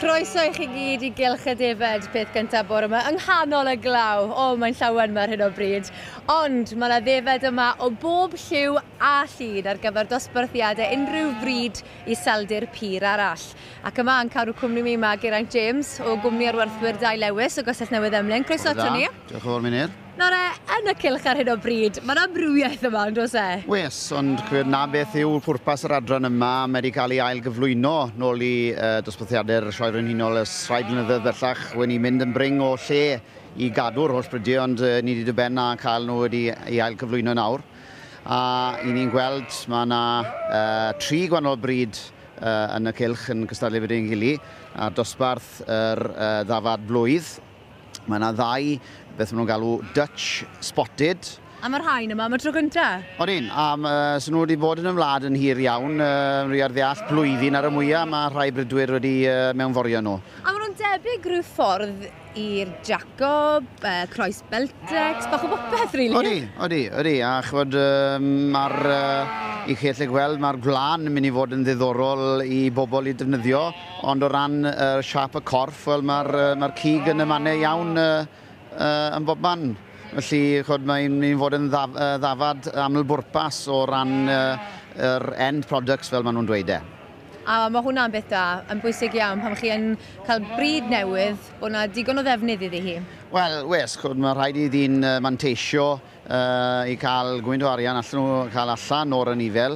Croeso I chi gyd I gylch y defed peth gyntaf bore yma yng nghanol y glaw. Mae'n llawen yma ar hyn o bryd. Ond mae yna ddefed yma o bob lliw a llyd ar gyfer dosbarthiadau unrhyw bryd I seldir pur arall. Ac yma yn cadw cwmni mi yma Geraint James o gwmni arwerthwyr Dai Lewis o Gosell Newydd Emlyn. Croeso ato ni. Diolch yn fawr Mynir. Nawr yn y cylch ar hyn o bryd, mae yna brwyaeth yma, yn dos e? Wes, ond na beth yw pwrpas yr adran yma, mae wedi cael ei ail gyflwyno nôl I dosbarthiadau'r sioe frenhinol ys rhai blynyddoedd bellach wedi mynd yn bring o lle I gadw'r holl brydiau, ond ni wedi dyben a cael nhw wedi ei ail gyflwyno nawr. A I ni'n gweld mae yna 3 gwahanol bryd yn y cylch yn cystadlu fydd ein gili, a dosbarth yr ddafad blwydd. Mae yna 2 beth maen nhw'n galw Dutch Spotted. A mae'r rhain yma, mae'r tro gyntaf? Odyn, so nhw wedi bod yn ymladd yn hir iawn, rwy ar ddeall blwyddyn ar y mwyaf, mae rhai brydwyr wedi mewnforio nhw. A maen nhw'n debyg rhyw ffordd i'r Jacob, Croes Beltex, bach o bopeth, rili? Odi, a chfod mae'r I chi allu gweld mae'r gwlan yn mynd I fod yn ddiddorol I bobl I defnyddio, ond o ran siap y corff, wel mae'r cig yn ymannau iawn yn bob man. Felly mae'n mynd I fod yn ddafad aml bwrpas o ran yr end products fel maen nhw'n dweud e. A mae hwnna'n beth da, yn bwysig iawn pan chi yn cael bryd newydd, bod yna digon o ddefnydd iddi hi. Wel, wes, mae rhaid I ddyn manteisio I cael gwynt o arian allan nhw cael allan o'r anifel.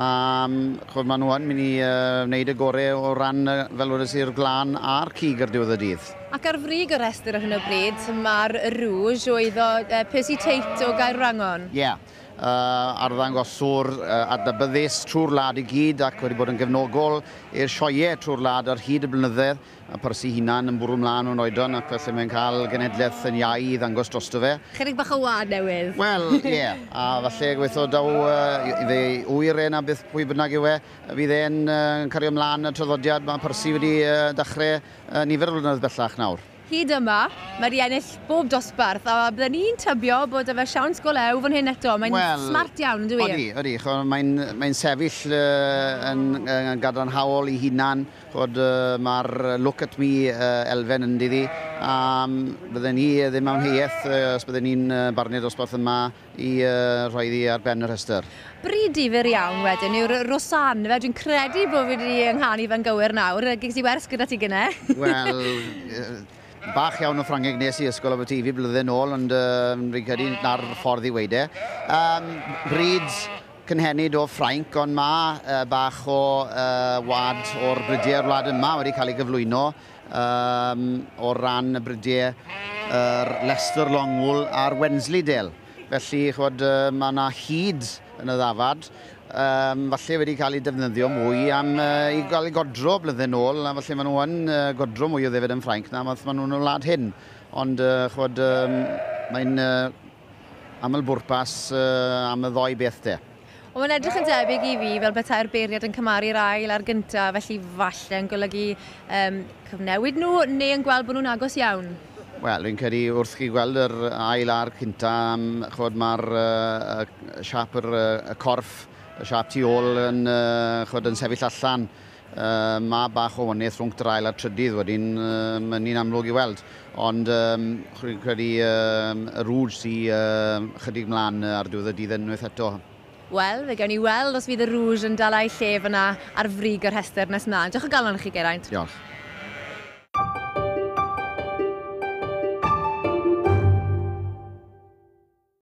Mae nhw yn mynd I wneud y gorau o ran fel wedi i'r glan a'r cig ar diwedd y dydd. Ac ar frig y restr ar hyn o bryd, mae'r rŵj o iddo Percy Tate o Gaerwrangon. Ie. Arddangoswr adnabyddus trwy'r wlad I gyd ac wedi bod yn gefnogol i'r sioeau trwy'r wlad ar hyd y blynyddoedd. A Percy hunan yn bwrw mlaen o'n oedran ac felly mae'n cael genedlaeth yn iau I ddangos drosto fe. Chydig bach o wad newydd. Wel, ie. A falle gweithio daw I fe wyr na beth pwy bynnag yw e. Fydd e'n cario mlaen y traddodiad. Mae Percy wedi dechrau nifer o flynyddoedd bellach nawr. Hyd yma, mae wedi ennill bob dosbarth, a byddwn ni'n tybio bod efe siawns golew fan hyn eto. Mae'n smart iawn, yn dwi? Odi. Mae'n sefyll yn gadarnhaol I hunan. Mae'r look at me elfen yn dyddi. Byddwn ni ddim am heiaeth os byddwn ni'n barnu'r dosbarth yma I rhoi ddi ar ben y rhestr. Bryd difyr iawn wedyn yw'r Rosan. Dwi'n credu bod fi wedi ynghanu fan gywir nawr. Gys I wers gyda ti gyne? Wel, bach iawn o Ffrangeg nes I ysgol Aberteifi blwyddyn ôl, ond fi'n credu na'r ffordd I weid e. Bryd cynhenid o Ffrainc, ond mae bach o wad o'r brydiau'r wlad yma wedi cael ei gyflwyno o ran y brydiau Leicester Longwool a'r Wensleydale. Felly, mae yna hyd yn y ddafad. Falle wedi cael ei defnyddio mwy am I gael ei godro blwyddyn ôl, a falle maen nhw yn godro mwy o ddefyd yn Ffrainc na maen nhw'n y wlad hyn. Ond mae'n aml bwrpas am y ddoi beth de. Ond mae'n edrych yn debyg I fi fel betai'r beiriad yn cymaru'r ail a'r gyntaf, felly falle yn golygu cyfnewid nhw neu yn gweld bod nhw'n agos iawn? Wel, fi'n credu wrth chi gweld yr ail a'r cynta, mae'r siap y corff, y siap tu ôl yn sefyll allan. Mae bach o wanaeth rhwng yr ail a'r trydydd wedyn, ni'n amlwg I weld. Ond fi'n credu y rŵj sy'n chydig mlaen ar diwedd y dydd unwaith eto. Wel, fe gawn ni weld os fydd y rŵj yn dal ei lle fyna ar frig yr rhestr nes mlaen. Diolch o galon I chi, Geraint. Diolch.